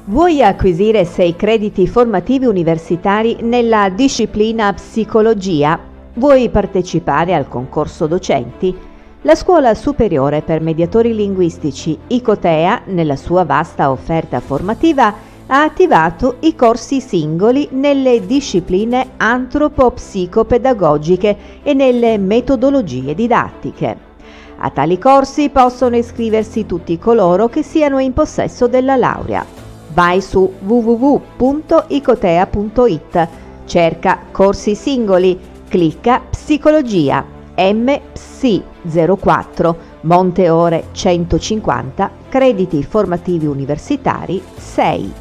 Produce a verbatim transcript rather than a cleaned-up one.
Vuoi acquisire sei crediti formativi universitari nella disciplina psicologia? Vuoi partecipare al concorso docenti? La Scuola Superiore per Mediatori Linguistici Icotea, nella sua vasta offerta formativa, ha attivato i corsi singoli nelle discipline antropo-psicopedagogiche e nelle metodologie didattiche. A tali corsi possono iscriversi tutti coloro che siano in possesso della laurea. Vai su w w w punto icotea punto i t, cerca corsi singoli, clicca Psicologia, M P S I zero quattro, Monte Ore centocinquanta, crediti formativi universitari sei.